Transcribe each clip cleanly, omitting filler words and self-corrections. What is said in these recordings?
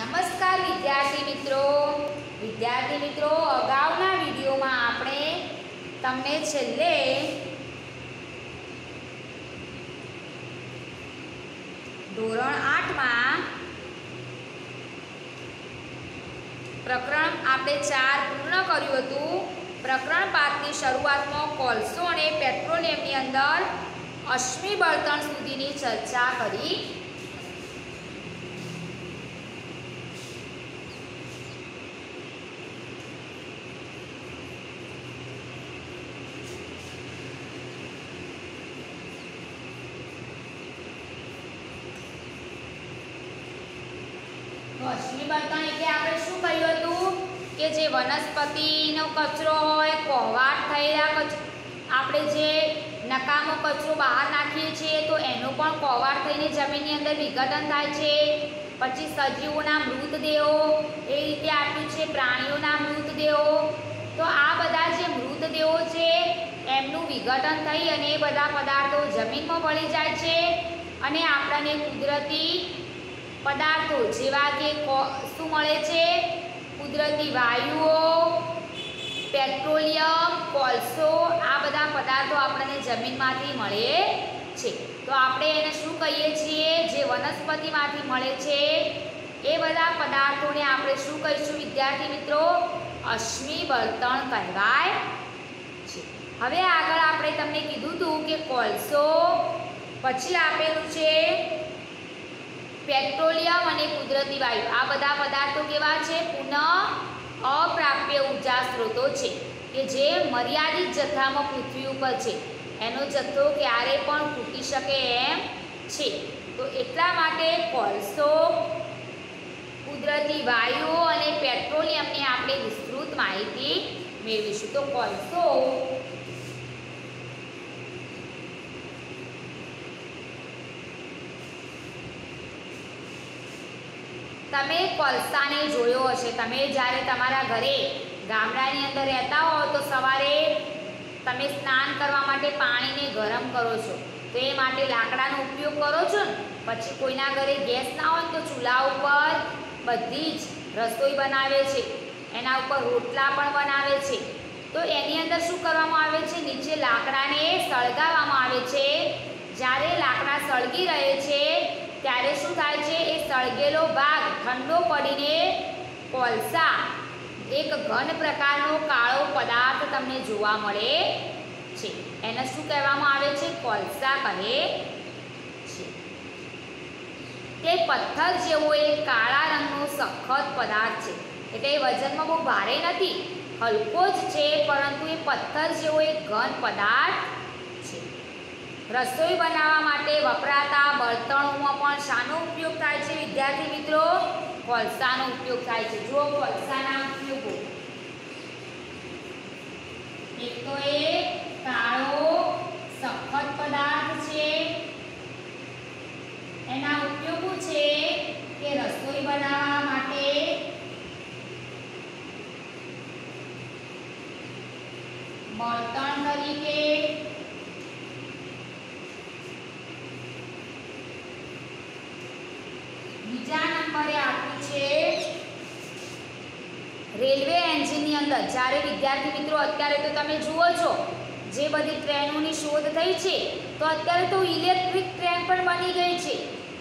નમસ્કાર વિદ્યાર્થી મિત્રો અગાઉના વિડીયોમાં આપણે તમને છેલ્લે ધોરણ 8માં પ્રકરણ આપણે 4 પૂર્ણ કર્યું હતું। પ્રકરણ 5 ની શરૂઆતમાં કોલસો અને પેટ્રોલિયમની અંદર અશ્મિ બળતણ સુધીની ચર્ચા કરી। અશ્મિ બળતણ એટલે આપણે શું કહ્યું હતું કે જે વનસ્પતિનો કચરો હોય, કોહવાટ થયેલા આપણે જે નકામો કચરો બહાર નાખીએ છીએ તો એનો પણ કોહવાટ થઈને જમીનની અંદર વિઘટન થાય છે। પછી સજીવોના મૃતદેહો એ રીતે આપ્યું છે, પ્રાણીઓના મૃતદેહો, તો આ બધા જે મૃતદેહો છે એમનું વિઘટન થઈ અને એ બધા પદાર્થો જમીનમાં ભળી જાય છે અને આપણને કુદરતી પદાર્થો જેવા કે શું મળે છે? કુદરતી વાયુઓ, પેટ્રોલિયમ, કોલસો, આ બધા પદાર્થો આપણને જમીનમાંથી મળે છે। તો આપણે એને શું કહીએ છીએ? જે વનસ્પતિમાંથી મળે છે એ બધા પદાર્થોને આપણે શું કહીશું વિદ્યાર્થી મિત્રો? અશ્મિ બળતણ કહેવાય છે। હવે આગળ આપણે તમને કીધું હતું કે કોલસો, પછી આપેલું છે પેટ્રોલિયમ અને કુદરતી વાયુ, આ બધા પદાર્થો કેવા છે? પુનઃ અપ્રાપ્ય ઉર્જા સ્ત્રોતો છે કે જે મર્યાદિત જથ્થામાં પૃથ્વી ઉપર છે, એનો જથ્થો ક્યારે પણ ખૂટી શકે એમ છે। તો એટલા માટે કોલસો, કુદરતી વાયુઓ અને પેટ્રોલિયમની આપણે વિસ્તૃત માહિતી મેળવીશું। તો કોલસો તમે કોલસાને જોયો હશે। તમે જ્યારે તમારા ઘરે ગામડાની અંદર રહેતા હો તો સવારે તમે સ્નાન કરવા માટે પાણીને ગરમ કરો છો, તો એ માટે લાકડાનો ઉપયોગ કરો છો ને। પછી કોઈના ઘરે ગેસ ના હોય તો ચૂલા ઉપર બધી જ રસોઈ બનાવે છે, એના ઉપર રોટલા પણ બનાવે છે। તો એની અંદર શું કરવામાં આવે છે? નીચે લાકડાને સળગાવવામાં આવે છે। જ્યારે લાકડા સળગી રહે છે ત્યારે શું થાય છે? એ સળગેલો ભાગ ઠંડો પડીને કોલસા, એક ઘન પ્રકારનો કાળો પદાર્થ તમને જોવા મળે છે, એને શું કહેવામાં આવે છે? કોલસા કહે છે। તે પથ્થર જેવો એક કાળા રંગનો સખત પદાર્થ છે, એટલે એ વજનમાં બહુ ભારે નથી, હલકો જ છે, પરંતુ એ પથ્થર જેવો એક ઘન પદાર્થ છે। રસોઈ બનાવવા માટે વપરાતા બળતણોમાં પણ શાનો ઉપયોગ થાય છે વિદ્યાર્થી મિત્રો? કોલસાનો ઉપયોગ થાય છે। જો કોલસાના ઉપયોગો, એક તો એ કાળો સખત પદાર્થ છે, એના ઉપયોગો છે કે રસોઈ બનાવવા માટે, બળતણ તરીકે, બીજા નંબરે આપ્યું છે રેલવે એન્જિનની અંદર। જ્યારે વિદ્યાર્થી મિત્રો અત્યારે તો તમે જુઓ છો જે બધી ટ્રેનોની શોધ થઈ છે તો અત્યારે તો ઇલેક્ટ્રિક ટ્રેન પણ બની ગઈ છે।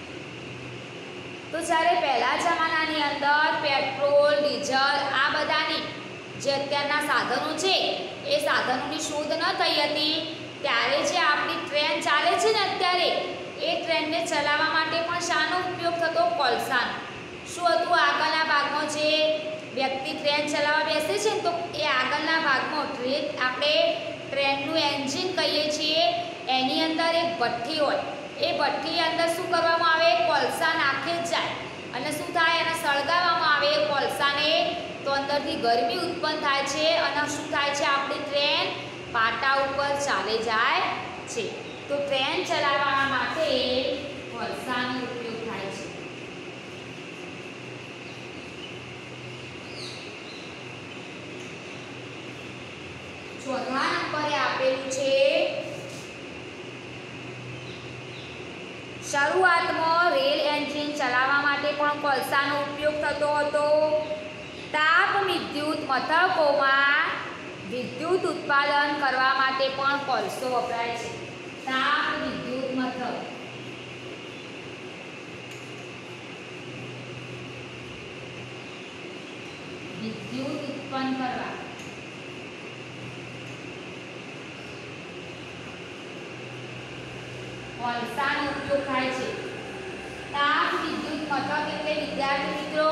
તો જ્યારે પહેલા જમાનાની અંદર પેટ્રોલ, ડીઝલ, આ બધાની જે અત્યારના સાધનો છે એ સાધનોની શોધ ન થઈ હતી, ત્યારે જે આપણી ટ્રેન ચાલે છે ને અત્યારે, એ ટ્રેનને ચલાવવા માટે પણ શાનો ઉપયોગ થતો? કોલસાનો। શું હતું? આગળના ભાગમાં જે વ્યક્તિ ટ્રેન ચલાવવા બેસે છે ને તો એ આગળના ભાગમાં આપણે ટ્રેનનું એન્જિન કહીએ છીએ, એની અંદર એક ભઠ્ઠી હોય, એ ભઠ્ઠી અંદર શું કરવામાં આવે? કોલસા નાખે જ જાય અને શું થાય? એને સળગાવવામાં આવે કોલસાને, તો અંદરથી ગરમી ઉત્પન્ન થાય છે અને શું થાય છે? આપણી ટ્રેન પાટા ઉપર ચાલે જાય છે। તો ટ્રેન ચલાવવા માટે કોલસાનો ઉપયોગ થાય છે। ચોથા નંબરે આપેલું છે શરૂઆતમાં રેલ એન્જિન ચલાવવા માટે પણ કોલસાનો ઉપયોગ થતો હતો. તાપ વિદ્યુત મથકોમાં વિદ્યુત ઉત્પાદન કરવા માટે પણ કોલસો વપરાય છે. તાપ વિદ્યુત મથક વિદ્યુત ઉત્પન્ન કરવા કોલસાનો ઉપયોગ થાય છે. તાપ વિદ્યુત મથક એટલે વિદ્યાર્થી મિત્રો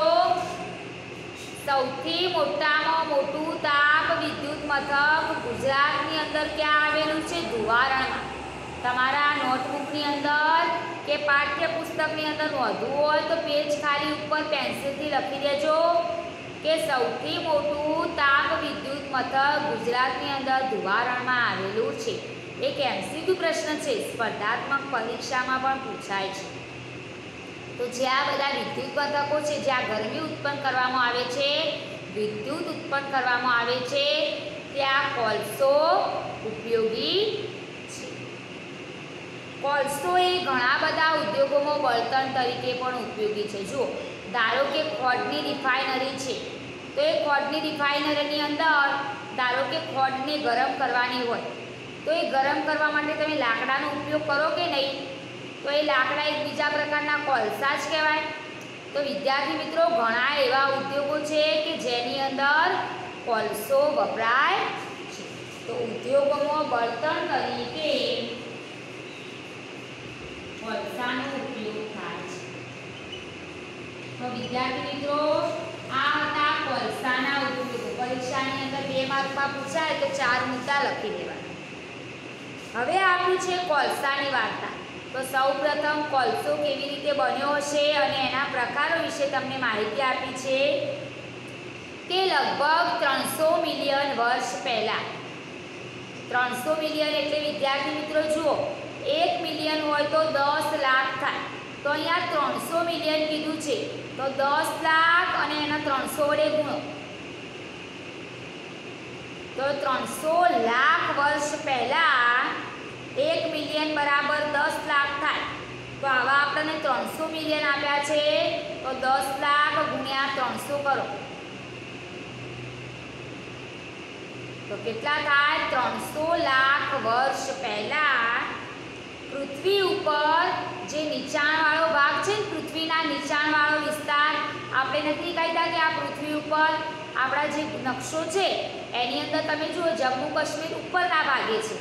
સૌથી મોટામાં મોટું તાપ વિદ્યુત મથક ગુજરાતની અંદર ક્યાં આવેલું છે? ધુવારણમાં. તમારા નોટબુકની અંદર કે પાઠ્યપુસ્તકની અંદર નોંધવું હોય તો પેજ ખાલી ઉપર પેન્સિલથી લખી દેજો કે સૌથી મોટું તાપ વિદ્યુત મથક ગુજરાતની અંદર ધુવારણમાં આવેલું છે. એક MCQ પ્રશ્ન છે, સ્પર્ધાત્મક પરીક્ષામાં પણ પૂછાય છે. તો જ્યાં બધા વિદ્યુત મથકો છે જ્યાં ગરમી ઉત્પન્ન કરવામાં આવે છે, વિદ્યુત ઉત્પન્ન કરવામાં આવે છે, ત્યાં કોલસો ઉપયોગી છે. કોલસો એ ઘણા બધા ઉદ્યોગોમાં બળતણ તરીકે પણ ઉપયોગી છે. જુઓ, ધારો કે ખોડની રિફાઇનરી છે, તો એ ખોડની રિફાઇનરીની અંદર ધારો કે ખોડને ગરમ કરવાની હોય, તો એ ગરમ કરવા માટે તમે લાકડાનો ઉપયોગ કરો કે નહીં? તો એ લાકડા એક બીજા પ્રકારના કોલસા જ કહેવાય. તો વિદ્યાર્થી મિત્રો ઘણા એવા ઉદ્યોગો છે કે જેની અંદર કોલસો વપરાય છે. તો ઉદ્યોગોમાં બળતણ તરીકે કોલસાનો ઉપયોગ થાય છે. તો વિદ્યાર્થી મિત્રો આ હતા કોલસાના ઉપયોગો. પરીક્ષાની અંદર 2 માર્કમાં પૂછાય તો 4 મુદ્દા લખી દેવાના. હવે આપ્યું છે કોલસાની વાર્તા. તો સૌપ્રથમ કોલસો કેવી રીતે બન્યો હશે અને એના પ્રકારો વિશે તમને માહિતી આપી છે કે લગભગ 300 મિલિયન વર્ષ પહેલાં, 300 મિલિયન એટલે વિદ્યાર્થી મિત્રો જુઓ 1 મિલિયન હોય તો 10 લાખ થાય. તો અહીંયા 300 મિલિયન કીધું છે, તો 10 લાખ અને એના 300 વડે ગુણો, તો 300 લાખ વર્ષ પહેલાં 1 મિલિયન બરાબર 10 લાખ થાય. તો આવા આપણને 300 મિલિયન આપ્યા છે, તો 10 લાખ ગુણ્યા 300 કરો તો કેટલા થાય? 300 લાખ વર્ષ પહેલાં પૃથ્વી ઉપર જે નીચાણવાળો ભાગ છે ને, પૃથ્વીના નીચાણવાળો વિસ્તાર, આપણે નથી કહેતા કે આ પૃથ્વી ઉપર આપણા જે નકશો છે એની અંદર તમે જુઓ જમ્મુ કાશ્મીર ઉપરના ભાગે છે,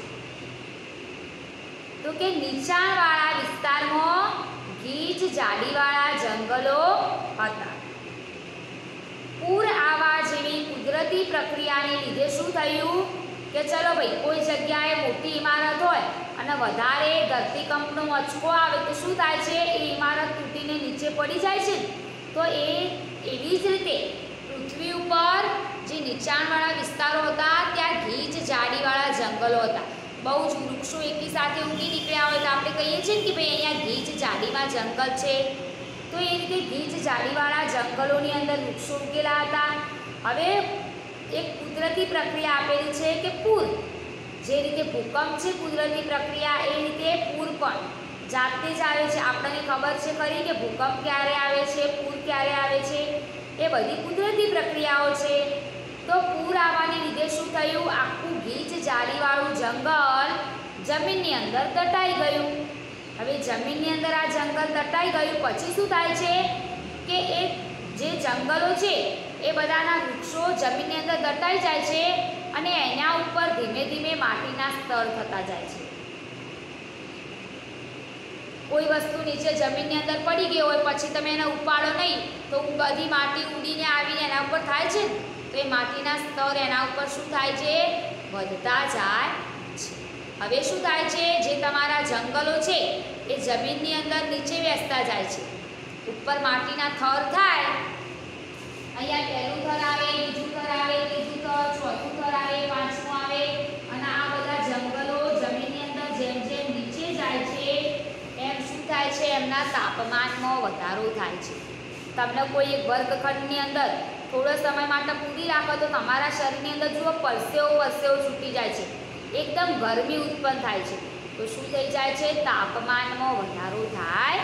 તો કે નીચાણવાળા વિસ્તારમાં ગીચ જાડીવાળા જંગલો હતા. પૂર આવવા જેવી કુદરતી પ્રક્રિયાને લીધે શું થયું કે ચલો ભાઈ કોઈ જગ્યાએ મોટી ઇમારત હોય અને વધારે ધરતીકંપનો આંચકો આવે તો શું થાય છે? એ ઇમારત તૂટીને નીચે પડી જાય છે. તો એવી જ રીતે પૃથ્વી ઉપર જે નીચાણવાળા વિસ્તારો હતા ત્યાં ગીચ જાડીવાળા જંગલો હતા. બહુ જ વૃક્ષો એકી સાથે ઉગી નીકળ્યા હોય તો આપણે કહીએ છીએ કે ભાઈ અહીંયા ગીચ જાડીમાં જંગલ છે. તો એ રીતે ગીચ જાડીવાળા જંગલોની અંદર વૃક્ષો ઉગેલા હતા. હવે એક કુદરતી પ્રક્રિયા આપેલી છે કે પૂર, જે રીતે ભૂકંપ છે કુદરતી પ્રક્રિયા, એ રીતે પૂર પણ જાતે જ આવે છે. આપણને ખબર છે ખરી કે ભૂકંપ ક્યારે આવે છે, પૂર ક્યારે આવે છે, એ બધી કુદરતી પ્રક્રિયાઓ છે. તો પૂર આવવાને લીધે શું થયું? આખું ગીચ જાડીવાળું જંગલ જમીનની અંદર દટાઈ ગયું. હવે જમીનની અંદર આ જંગલ દટાઈ ગયું પછી શું થાય છે કે એ જે જંગલો છે એ બધાના વૃક્ષો જમીનની અંદર દટાઈ જાય છે અને એના ઉપર ધીમે ધીમે માટીના સ્તર થતા જાય છે. કોઈ વસ્તુ નીચે જમીનની અંદર પડી ગઈ હોય પછી તમે એને ઉપાડો નહીં તો બધી માટી ઉડીને આવીને એના ઉપર થાય છે. તો એ માટીના સ્તર એના ઉપર શું થાય છે? વધતા જાય છે. હવે શું થાય છે? જે તમારા જંગલો છે એ જમીનની અંદર નીચે બેસતા જાય છે. ઉપર માટીના થર થાય, અહીંયા પહેલું થર આવે, બીજું થર આવે, ત્રીજું થર, ચોથું થર આવે, પાંચમું આવે, અને આ બધા જંગલો જમીનની અંદર જેમ જેમ નીચે જાય છે એમ શું થાય છે? એમના તાપમાનમાં વધારો થાય છે. તમને કોઈ એક વર્ગખંડની અંદર થોડો સમય માટે પૂરી રાખો તો તમારા શરીરની અંદર જુઓ પરસેવો છૂટી જાય છે, એકદમ ગરમી ઉત્પન્ન થાય છે. તો શું થઈ જાય છે? તાપમાનમાં વધારો થાય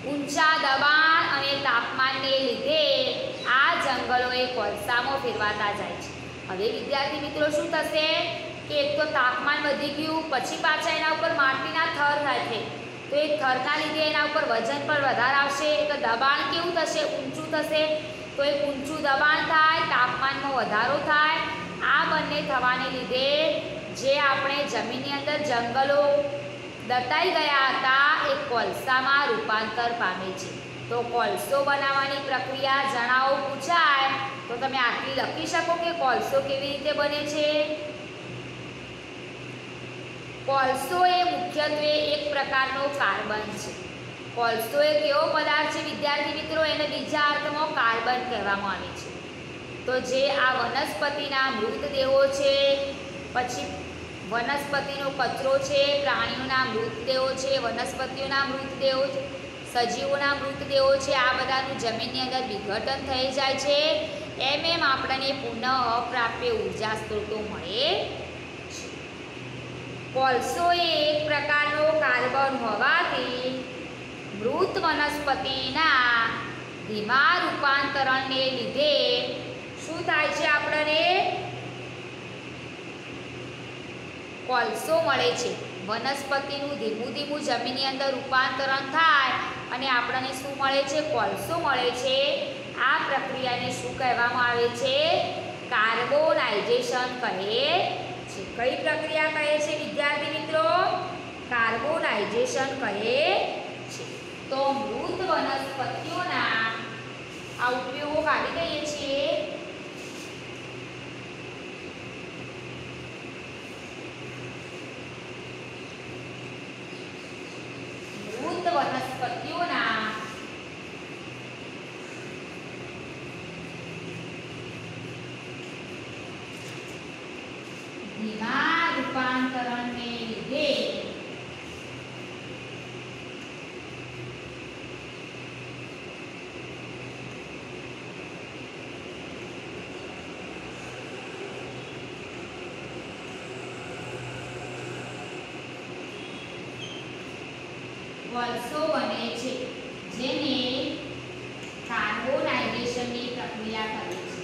ઊંચા દબાણ અને તાપમાનને લીધે આ જંગલો એ કોલસામાં ફેરવાતા જાય છે. હવે વિદ્યાર્થી મિત્રો શું થશે કે એક તો તાપમાન વધી ગયું, પછી પાછા એના ઉપર માટીના થર થાય છે, તો એ થરના લીધે એના ઉપર વજન પર વધારે આવશે, તો દબાણ કેવું થશે, ઊંચું થશે. તો એક ઊંચું દબાણ થાય, તાપમાનમાં વધારો થાય. આ બંને થવાને લીધે જે આપણે જમીનની અંદર જંગલો દટાઈ ગયા હતા એ કોલસામાં રૂપાંતર પામે છે. તો કોલસો બનાવવાની પ્રક્રિયા જણાવો પૂછાય તો તમે આટલી લખી શકો કે કોલસો કેવી રીતે બને છે. કોલસો એ મુખ્યત્વે એક પ્રકારનો કાર્બન છે. કોલસો એક એવો પદાર્થ છે વિદ્યાર્થી મિત્રો, એને બીજા અર્થમાં કાર્બન કહેવામાં આવે છે. તો જે આ વનસ્પતિના મૃતદેહો છે, પછી વનસ્પતિનો કચરો છે, પ્રાણીઓના મૃતદેહો છે, વનસ્પતિઓના મૃતદેહો, સજીવોના મૃતદેહો છે, આ બધાનું જમીનની અંદર વિઘટન થઈ જાય છે. એમ આપણને પુનઃ અપ્રાપ્ય ઉર્જા સ્ત્રોતો મળે છે. કોલસો એ એક પ્રકારનો કાર્બન હોવાથી મૃત વનસ્પતિના ધીમા રૂપાંતરણને લીધે શું થાય છે, આપણને કોલસો મળે છે. વનસ્પતિનું ધીમું ધીમું જમીનની અંદર રૂપાંતરણ થાય અને આપણને શું મળે છે, કોલસો મળે છે. આ પ્રક્રિયાને શું કહેવામાં આવે છે, કાર્બોનાઇઝેશન કહે છે. કઈ પ્રક્રિયા કહે છે વિદ્યાર્થી મિત્રો, કાર્બોનાઇઝેશન કહે છે. તો મૃત વનસ્પતિઓના આ ઉપયોગો કાઢી દઈએ છીએ. મૃત વનસ્પતિઓના ધીમા રૂપાંતરણને લીધે કોલસો બને છે, જેને કાર્બોનાઇઝેશનની પ્રક્રિયા કહે છે.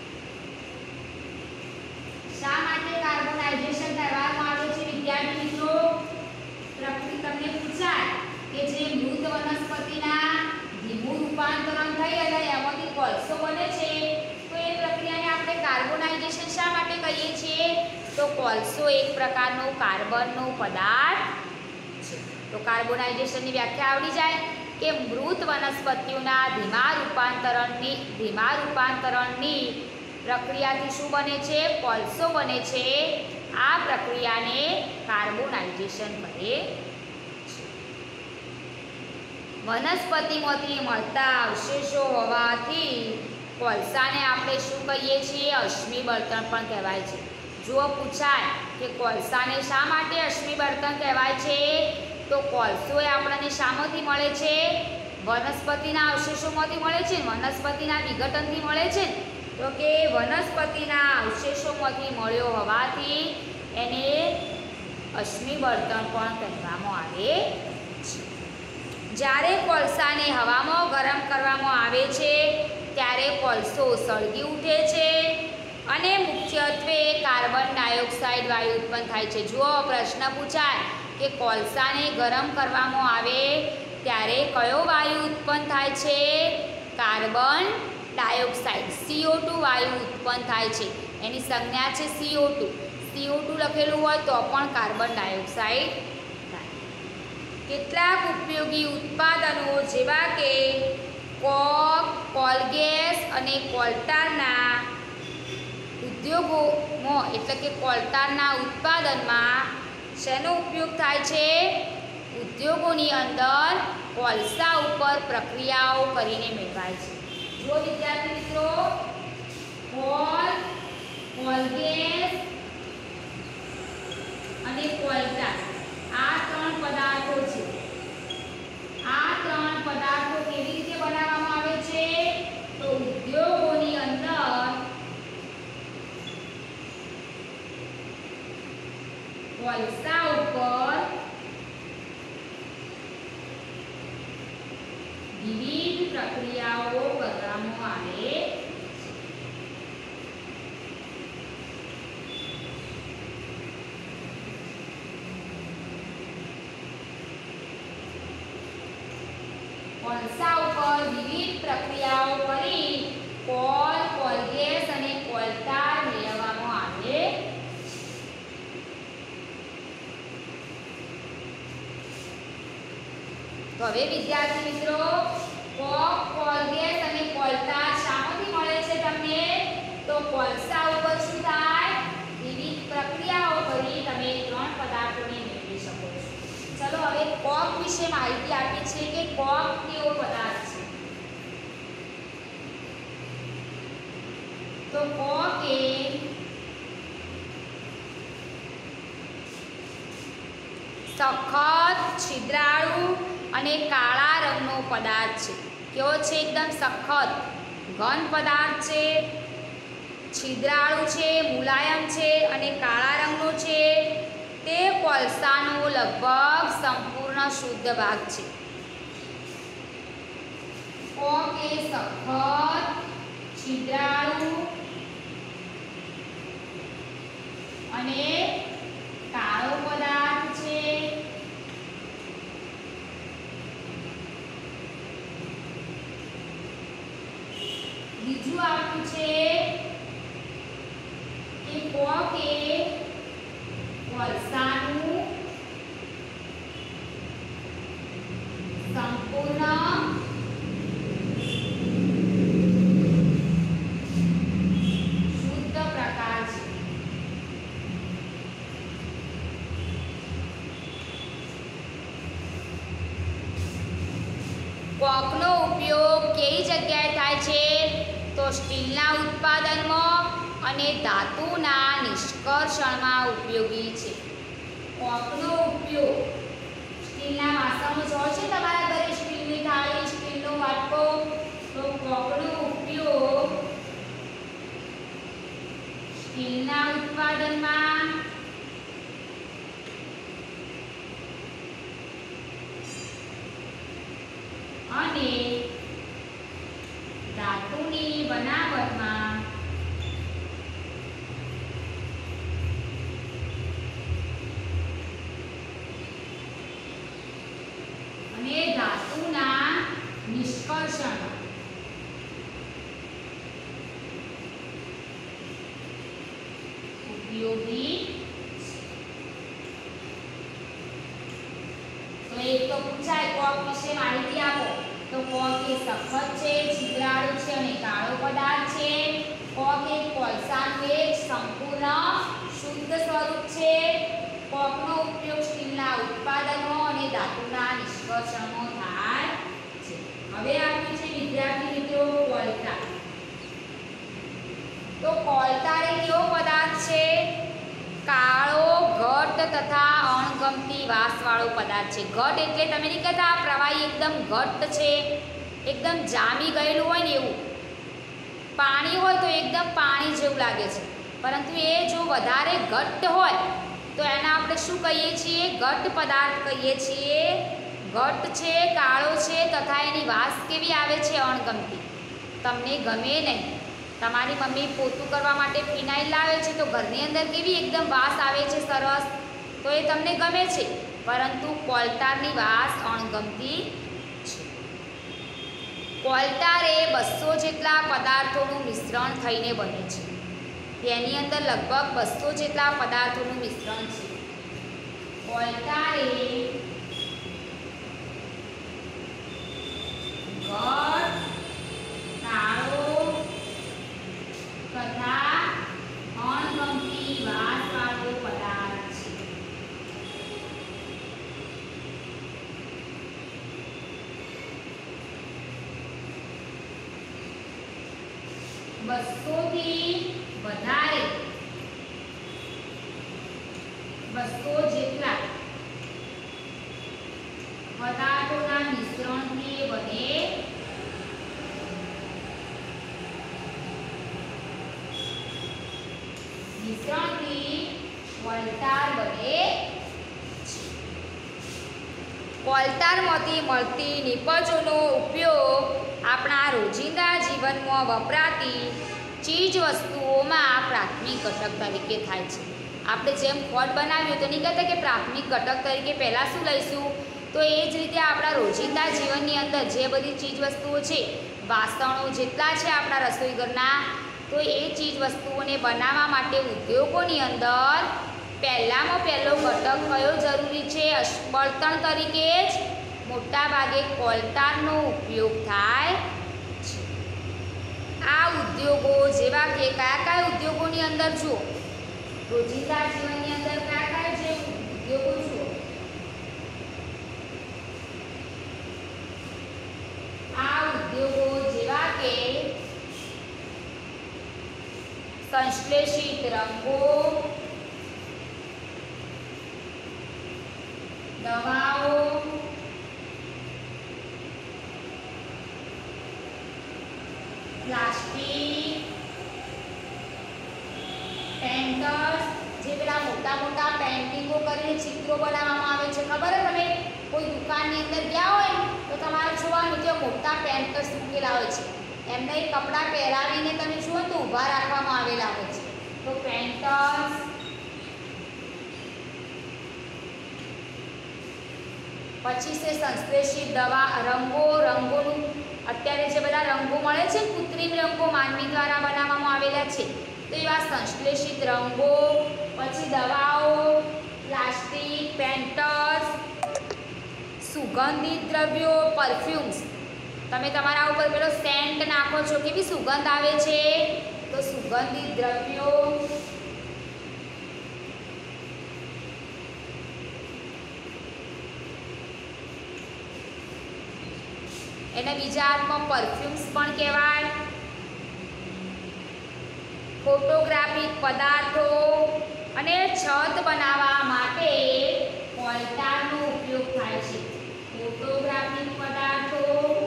શા માટે કાર્બોનાઇઝેશન કરવામાં આવે છે વિદ્યાર્થી મિત્રો, તમને પૂછાય કે જે મૃત વનસ્પતિના ધીમું રૂપાંતરણ થઈ અને એમાંથી કોલસો બને છે, તો એ પ્રક્રિયાને આપણે કાર્બોનાઇઝેશન શા માટે કહીએ છીએ, તો કોલસો એક પ્રકારનો કાર્બનનો પદાર્થ છે. તો કાર્બોનાઇઝેશનની વ્યાખ્યા આવડી જાય કે મૃત વનસ્પતિઓના ધીમા રૂપાંતરણની પ્રક્રિયાથી શું બને છે, કોલસો બને છે. આ પ્રક્રિયાને કાર્બોનાઇઝેશન કહે છે. વનસ્પતિમાંથી મળતા અવશેષો હોવાથી કોલસાને આપણે શું કહીએ છીએ, અશ્મિ બળતણ પણ કહેવાય છે. જો પૂછાય કે કોલસાને શા માટે અશ્મિ બળતણ કહેવાય છે, તો કોલસો એ આપણને શામાંથી મળે છે, વનસ્પતિના અવશેષોમાંથી મળે છે, વનસ્પતિના વિઘટનથી મળે છે. તો કે વનસ્પતિના અવશેષોમાંથી મળ્યો હોવાથી એને અશ્મિ બળતણ પણ કહેવામાં આવે છે. જ્યારે કોલસાને હવામાં ગરમ કરવામાં આવે છે ત્યારે કોલસો સળગી ઉઠે છે અને મુખ્યત્વે કાર્બન ડાયોક્સાઇડ વાયુ ઉત્પન્ન થાય છે. જુઓ પ્રશ્ન પૂછાય કે કોલસાને ગરમ કરવામાં આવે ત્યારે કયો વાયુ ઉત્પન્ન થાય છે, કાર્બન ડાયોક્સાઇડ CO2 વાયુ ઉત્પન્ન થાય છે. એની સંજ્ઞા છે CO2. CO2 લખેલું હોય તો પણ કાર્બન ડાયોક્સાઇડ થાય. કેટલાક ઉપયોગી ઉત્પાદનો જેવા કે કોક, કોલગેસ અને કોલટારના ઉદ્યોગોમાં એટલે કે કોલટારના ઉત્પાદનમાં શેનો ઉપયોગ થાય છે, ઉદ્યોગોની અંદર કોલસા ઉપર પ્રક્રિયાઓ કરીને મેળવાય છે. જો વિદ્યાર્થી મિત્રો કોલગેસ અને કોલટા આ ત્રણ પદાર્થો છે. આ ત્રણ પદાર્થો કેવી રીતે બનાવવામાં આવે છે, તો ઉદ્યોગોની અંદર કોલસા ઉપર પ્રક્રિયાઓ કરવામાં આવે કોલસા ઉપર વિવિધ પ્રક્રિયાઓ કરી કોલ, કોલગેસ અને કોલટાર મેળવવામાં આવે તો હવે વિદ્યાર્થી મિત્રો કોક, કોલગેસ અને કોલટાર શામાંથી મળે છે તમને? તો કોલસા ઉપર શું થાય? વિવિધ પ્રક્રિયાઓ કરી તમે ત્રણ પદાર્થોને મેળવી શકો છો. ચલો હવે કોક વિશે માહિતી આપી છે કે કોક કેવો પદાર્થ છે. તો કોક એ સખત, છિદ્રાળુ અને કાળા રંગનો પદાર્થ છે. કેવો છે? એકદમ સખત ઘન પદાર્થ છે, છિદ્રાળુ છે, મુલાયમ છે અને કાળા રંગનો છે. તે કોલસાનો લગભગ સંપૂર્ણ શુદ્ધ ભાગ છે. કોક એ સખત, છિદ્રાળુ અને કાળો પદાર્થ છે. બીજું આપ્યું છે કે કોક એ કોલસાનું સંપૂર્ણ શુદ્ધ પ્રકાર છે. કોકનો ઉપયોગ કઈ જગ્યાએ થાય છે? તો સ્ટીલના ઉત્પાદનમાં અને ધાતુના નિષ્કર્ષણમાં ઉપયોગી છે. કોકનો ઉપયોગ સ્ટીલના વાસણો જો છે તમારા ઘરે, સ્ટીલની થાળી, સ્ટીલનો વાટકો, તો કોકનો ઉપયોગ સ્ટીલના ઉત્પાદનમાં અને ધાતુની બનાવટમાં અને ધાતુના નિષ્કર્ષણમાં ઉપયોગી. તો એક તો પૂછાય કોક વિશે માહિતી આપો. તો કોક એ સખત છે, છિદ્રાળુ છે અને કાળો પદાર્થ છે. કોક એ કોલસાનું એક સંપૂર્ણ શુદ્ધ સ્વરૂપ છે. કોકનો ઉપયોગ સ્ટીલના ઉત્પાદનો અને ધાતુના નિષ્કર્ષણમાં થાય છે. હવે આપ્યું છે વિદ્યાર્થી મિત્રો કોલટાર. તો કોલટાર એ કેવો પદાર્થ છે? કાળો, ઘટ્ટ તથા અણગમતી વાસવાળો પદાર્થ છે. ઘટ્ટ એટલે તમે નહીં કહેતા પ્રવાહી એકદમ ઘટ્ટ છે, એકદમ જામી ગયેલું હોય ને એવું. પાણી હોય તો એકદમ પાણી જેવું લાગે છે, પરંતુ એ જો વધારે ઘટ્ટ હોય તો એના આપણે શું કહીએ છીએ? ઘટ્ટ પદાર્થ કહીએ છીએ. ઘટ્ટ છે, કાળો છે તથા એની વાસ કેવી આવે છે? અણગમતી. તમને ગમે નહીં. તમારી મમ્મી પોતું કરવા માટે ફિનાઇલ લાવે છે તો ઘરની અંદર કેવી એકદમ વાસ આવે છે સરસ, તો એ તમને ગમે છે, પરંતુ કોલટારની વાસ અણગમતી છે. કોલટાર એ 200 જેટલા પદાર્થોનું મિશ્રણ થઈને બને છે. તેની અંદર લગભગ 200 જેટલા પદાર્થોનું મિશ્રણ છે. કોલટાર એ ઘટ્ટ, કાળો તથા અણગમતી વાસવાળો પદાર્થ છે. બસોથી વધારે 200 જેટલા પદાર્થોના મિશ્રણથી બને કોલટાર બને. કોલતારમાંથી મળતી નિપજોનો ઉપયોગ આપણા રોજિંદા જીવનમાં વપરાતી ચીજ વસ્તુઓમાં પ્રાથમિક ઘટક તરીકે થાય છે. આપણે જેમ ખોટ બનાવ્યું તો નહીં કહેતા કે પ્રાથમિક ઘટક તરીકે પહેલાં શું લઈશું, તો એ જ રીતે આપણા રોજિંદા જીવનની અંદર જે બધી ચીજ વસ્તુઓ છે, વાસણો જેટલા છે આપણા રસોઈ ઘરના, તો એ ચીજ વસ્તુઓને બનાવવા માટે ઉદ્યોગોની અંદર પહેલામાં પહેલો ઘટક કયો જરૂરી છે? બળતણ તરીકે જ મોટાભાગે કોલતારનો ઉપયોગ થાય છે. આ ઉદ્યોગો જેવા કે કયા ઉદ્યોગોની અંદર જુઓ, રોજિંદા જીવનની અંદર કયા જે ઉદ્યોગો જુઓ, આ ઉદ્યોગો જેવા કે સંશ્લેષિત રંગો, દવાઓ, પ્લાસ્ટિક, પેન્ટર્સ, જે પેલા મોટા મોટા પેન્ટિંગો કરીને ચિત્રો બનાવવામાં આવે છે, ખબર છે? તમે કોઈ દુકાનની અંદર ગયા હોય તો તમારે જોવાનું કે મોટા પેન્ટર્સ મૂકેલા હોય છે, એમને કપડાં પહેરાવીને તમે જુઓ તો ઊભા રાખવામાં આવેલા હોય છે. તો પેન્ટર્સ, પછી છે સંશ્લેષિત રંગોનું અત્યારે જે બધા રંગો મળે છે, કૃત્રિમ રંગો માનવી દ્વારા બનાવવામાં આવેલા છે, તો એવા સંશ્લેષિત રંગો, પછી દવાઓ, પ્લાસ્ટિક, પેન્ટર્સ, સુગંધિત દ્રવ્યો, પરફ્યુમ્સ. તમે તમારા ઉપર પેલો સેન્ટ નાખો છો, કેવી સુગંધ આવે છે? તો સુગંધિત દ્રવ્યો, એને બીજા અર્થમાં પરફ્યુમ્સ પણ કહેવાય. ફોટોગ્રાફિક પદાર્થો અને છત બનાવવા માટે કોલતારનો ઉપયોગ થાય છે. ફોટોગ્રાફિક પદાર્થો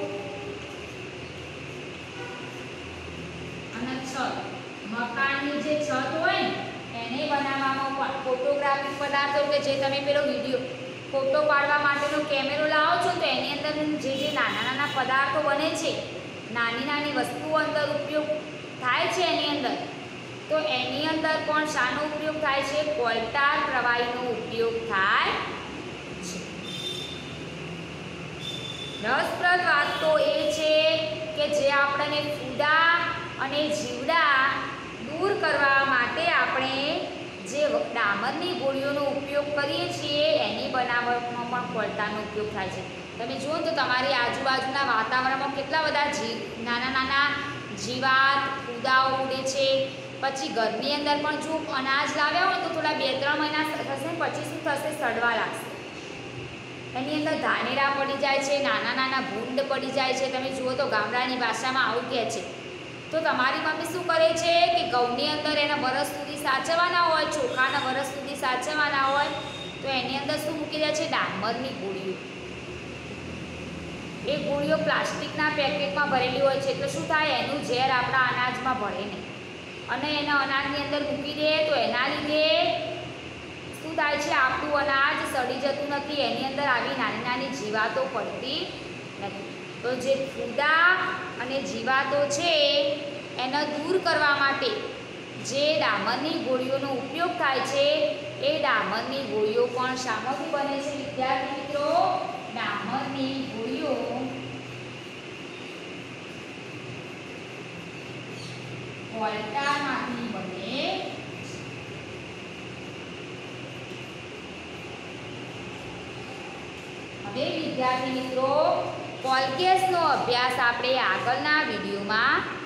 અને છત, મકાનની જે છત હોય એને બનાવવામાં ફોટોગ્રાફિક પદાર્થો, કે જે તમે પેલો વિડીયો ફોટો પાડવા માટેનો કેમેરો લાવો છો તો એની અંદર જે નાના નાના પદાર્થો બને છે, નાની નાની વસ્તુઓ અંદર ઉપયોગ થાય છે એની અંદર, તો એની અંદર પણ શાનો ઉપયોગ થાય છે? કોલતાર પ્રવાહીનો ઉપયોગ થાય છે. રસપ્રદ વાત તો એ છે કે જે આપણને ફૂદા અને જીવડા દૂર કરવા માટે આપણે જે ડામરની ગોળીઓનો ઉપયોગ કરીએ છીએ એની બનાવટમાં પણ કોલતારનો ઉપયોગ થાય છે. તમે જુઓ તો તમારી આજુબાજુના વાતાવરણમાં કેટલા બધા નાના નાના જીવાત, ફૂદાઓ ઉડે છે. પછી ઘરની અંદર પણ જો અનાજ લાવ્યા હોય તો થોડા 2-3 મહિના થશે, પછી શું થશે? સડવા લાગશે. એની અંદર ધાનેરા પડી જાય છે, નાના નાના ભૂંડ પડી જાય છે. તમે જુઓ તો ગામડાની ભાષામાં આવું કહે છે. તો તમારી મમ્મી શું કરે છે કે ઘઉંની અંદર એના વરસ સુધી સાચવવાના હોય, ચોખાના વરસ સુધી સાચવવાના હોય, તો એની અંદર શું મૂકી દે છે? ડામરની ગોળીઓ. એ ગોળીઓ પ્લાસ્ટિકના પેકેટમાં ભરેલી હોય છે, એટલે શું થાય? એનું ઝેર આપણા અનાજમાં ભળે નહીં અને એના અનાજની અંદર મૂકી દે તો એના લીધે શું થાય છે? આપણું અનાજ સડી જતું નથી, એની અંદર આવી નાની નાની જીવાતો પડતી નથી. તો જે ફૂદા અને જીવાતો છે એને દૂર કરવા માટે જે ડામરની ગોળીઓનો ઉપયોગ થાય છે, એ ડામરની ગોળીઓ પણ શામાંથી બને છે વિદ્યાર્થી મિત્રો? ડામરની ગોળીઓ કોલતારમાંથી બને. હવે વિદ્યાર્થી મિત્રો, કોલગેસનો અભ્યાસ આપણે આગળના વિડીયોમાં